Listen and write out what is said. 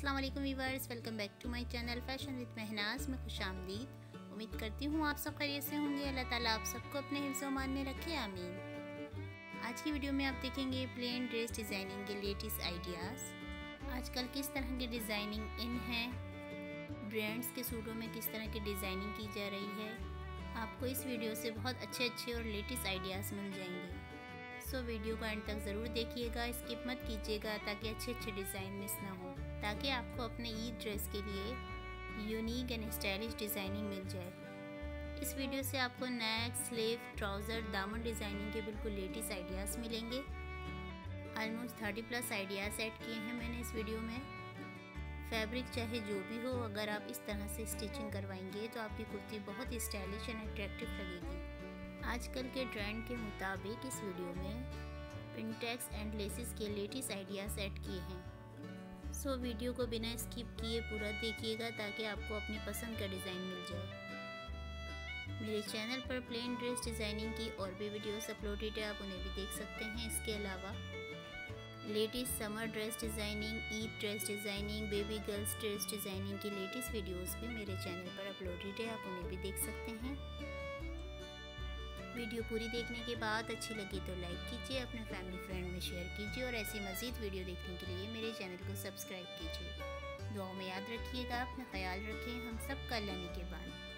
अस्सलाम वालेकुम viewers, welcome back to my channel fashion with Mahnaz में खुशामदीद। उम्मीद करती हूँ आप सब खैरियत से होंगे। अल्लाह ताला आप सबको अपने हिफ्ज़ व अमान में रखे, आमीन। आज की वीडियो में आप देखेंगे प्लेन ड्रेस डिज़ाइनिंग के लेटेस्ट आइडियाज़। आजकल किस तरह की डिज़ाइनिंग इन है, ब्रांड्स के सूटों में किस तरह की डिज़ाइनिंग की जा रही है, आपको इस वीडियो से बहुत अच्छे और लेटेस्ट आइडियाज़ मिल जाएंगे। सो वीडियो को एंड तक ज़रूर देखिएगा, स्किप मत कीजिएगा ताकि अच्छे डिज़ाइन मिस ना हो, ताकि आपको अपने ईद ड्रेस के लिए यूनिक एंड स्टाइलिश डिज़ाइनिंग मिल जाए। इस वीडियो से आपको नेक, स्लीव, ट्राउज़र, दामन डिज़ाइनिंग के बिल्कुल लेटेस्ट आइडियाज़ मिलेंगे। ऑलमोस्ट 30+ आइडियाज़ ऐड किए हैं मैंने इस वीडियो में। फैब्रिक चाहे जो भी हो, अगर आप इस तरह से स्टिचिंग करवाएंगे तो आपकी कुर्ती बहुत ही स्टाइलिश एंड अट्रैक्टिव लगेगी। आजकल के ट्रेंड के मुताबिक इस वीडियो में पिनटेक्स एंड लेसेस के लेटेस्ट आइडियाज़ ऐड किए हैं। सो वीडियो को बिना स्किप किए पूरा देखिएगा ताकि आपको अपनी पसंद का डिज़ाइन मिल जाए। मेरे चैनल पर प्लेन ड्रेस डिज़ाइनिंग की और भी वीडियोस अपलोडेड है, आप उन्हें भी देख सकते हैं। इसके अलावा latest summer dress designing, Eid dress designing, baby girls dress designing की लेटेस्ट वीडियोस भी मेरे चैनल पर अपलोडेड है, आप उन्हें भी देख सकते हैं। वीडियो पूरी देखने के बाद अच्छी लगी तो लाइक कीजिए, अपने फैमिली फ्रेंड में शेयर कीजिए और ऐसी मज़ीद वीडियो देखने के लिए मेरे चैनल को सब्सक्राइब कीजिए। दुआओं में याद रखिएगा, अपना ख्याल रखें। हम सब का अल्लाह निगहबान।